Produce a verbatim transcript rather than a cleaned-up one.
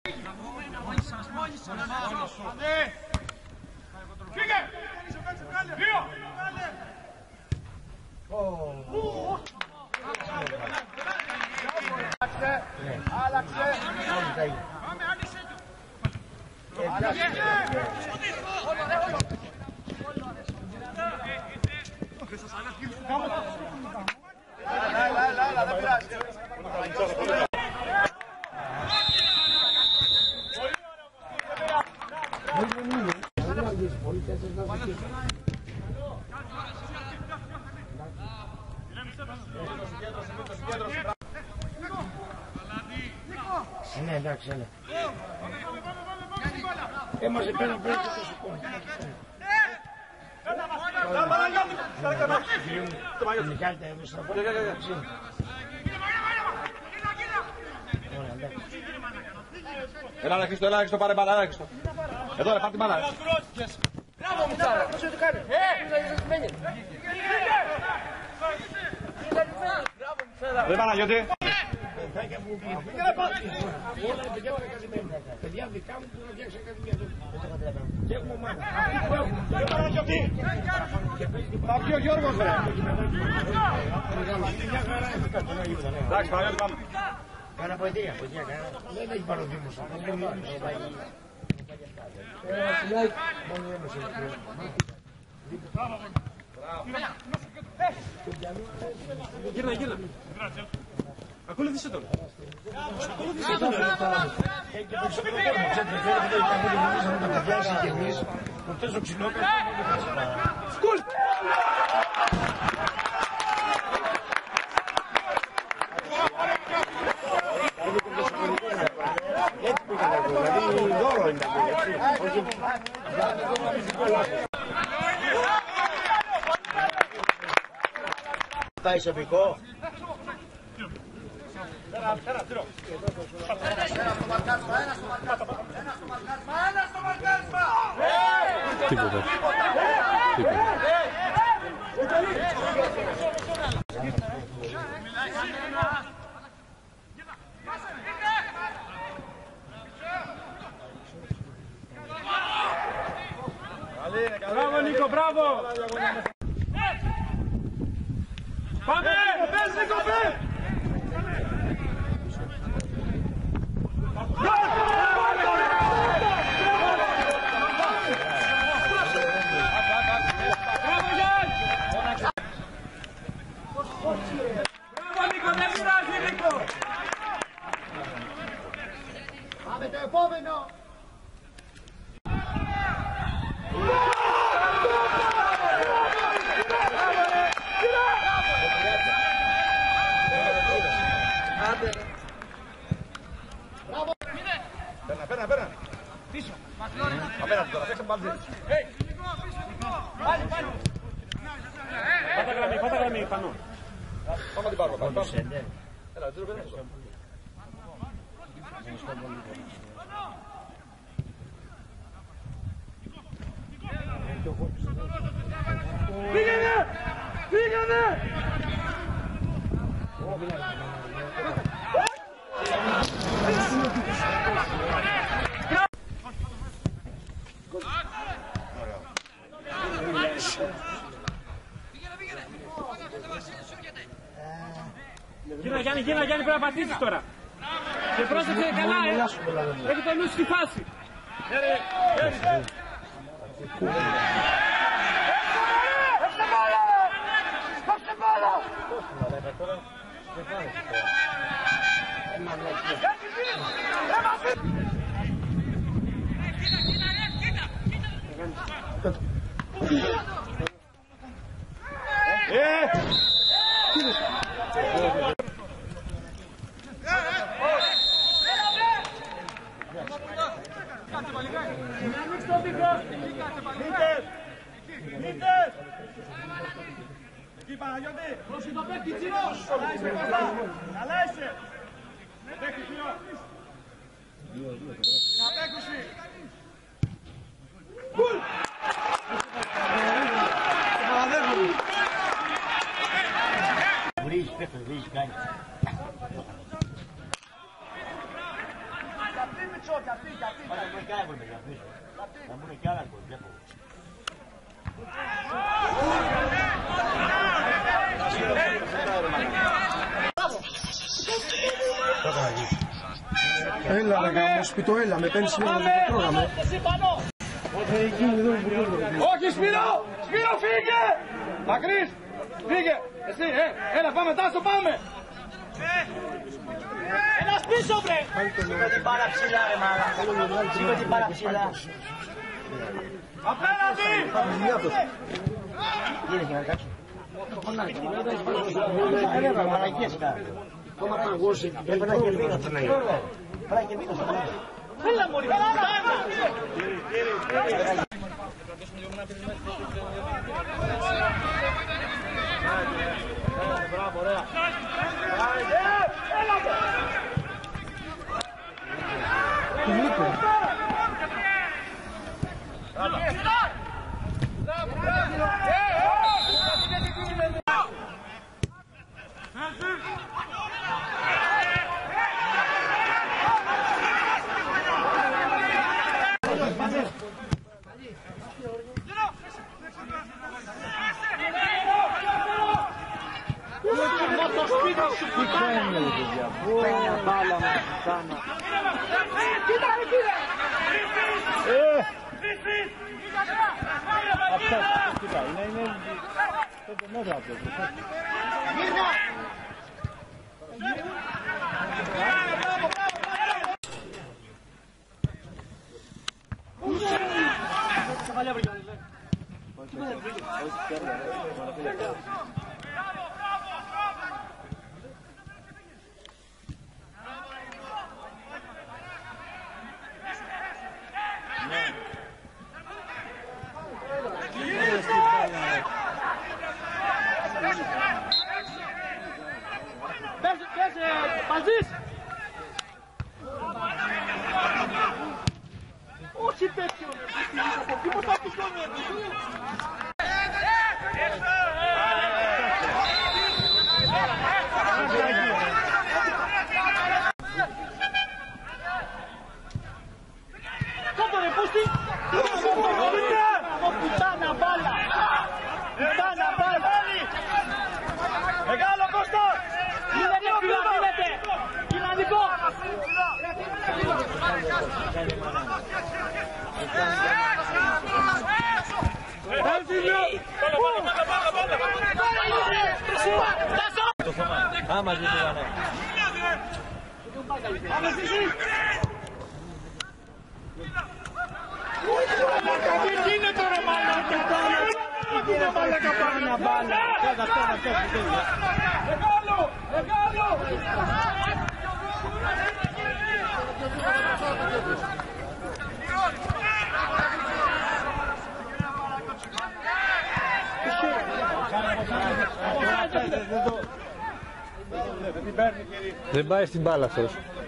Άλλαξε. Ναι, εντάξει, έλα. Έμαζε πέρα πρέπει να το σηκώνει. Το Μιχάλη τα έδωσε να πω. Έλα να Χρήστο, έλα να Χρήστο, πάρε μπάλα, έλα να Χρήστο. Εδώ ρε, πάρε την μπάλα. Μπράβο Μιχάλη, πώς το κάνει. Ρε Παναγιώτη. Παιδιά δικά μου που να φτιάξει ακαδημία του. Και έχουμε ομάδα. Θα βγει ο Γιώργος ρε. Εντάξει Παναγιώτη πάμε. Κάνα ποετία, ποετία κάνα. Δεν έχει παροδήμος. Μόνο η Ένωση. Γύρνα, γύρνα. Ακολούθησε τον. Ακολούθησε τον. Έχει και το ξενοκόρμα. Ξέρετε, φέρετε το καμπούτι που μίσαμε να το πιάσει και εμείς. Προτές το ξενόκορμα. Σκουλ! Έτσι πήγα να πω, δηλαδή δώρο είναι αυτό. Πάει σωπικό. Ένα στο μαρκάρισμα, ένα στο μαρκάρισμα, ένα στο μαρκάρισμα, ένα στο μαρκάρισμα! Τίποτα. Μπράβο Νίκο, μπράβο! Πάμε! Πες Νίκο, πες! Μπράβο Νίκο, δεν πειράζει Νίκο! Πάμε το επόμενο. Πέρα, πέρα, πέρα. Πίσω. Απέναντι τώρα, φτιάξε μπάλτζι. Πάλι, πάλι. Πάτα γραμμή, πάτα γραμμή, πάνω. Πάμε την πάρουμε, πάμε. Έλα, δεν το πέρα. Πήγαινε! Πήγαινε! Γίνα Γιάννη, γίνα Γιάννη, πρέπει να πατήσεις τώρα. Και πρόσεξε καλά, ε. Έχει το νου στη φάση. Έχετε μπάλα! Έχετε μπάλα! Εκεί Παναγιώτη! Δώσε το παίκτη Τσίρος! Καλά είσαι μπροστά! Καλά είσαι! Το παίκτη Τσίρος! Απέκουση! Γκουλ! Βρεις παίκτες, βρεις κάνει. Έλα ρε γάμο, σπιτό, έλα, με παίρνεις λίγο με το πρόγραμμα. Όχι Σπύρο! Σπύρο φύγε! Μακρύς! Φύγε! Εσύ, ε! Έλα πάμε Τάσο, πάμε! Ένας πίσω βρε! Σήκω την πάρα ψηλά ρε μάλα. Σήκω την πάρα ψηλά. Απέναντι! Γίνε και να κάτσω. Έλα μαλακίες κάνει. Πρέπει να έχει βίνο. Πρέπει να έχει βίνο στο πλάι. Έλα μωρί! Μπράβο, ωραία! Παζής! Όχι τέτοιο! Τι πως θα πεις τώρα! Κάτω ρε πούστη! Πουτάνα μπάλα! Πουτάνα μπάλα! Μεγάλο Κώστα! Δυναμικό! Άμα ζητούανε. Πάμε εσύ! Τι γίνεται ρε μαλάκα! Τι γίνεται μαλάκα πάνω μπάλα! Μεγάλο! Μεγάλο! Δεν πάει στην μπάλα αυτός.